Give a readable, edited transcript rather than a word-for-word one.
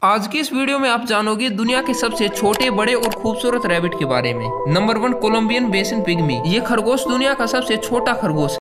आज की इस वीडियो में आप जानोगे दुनिया के सबसे छोटे बड़े और खूबसूरत रैबिट के बारे में। Number 1 Columbian basin pygmy. ये खरगोश दुनिया का सबसे छोटा खरगोश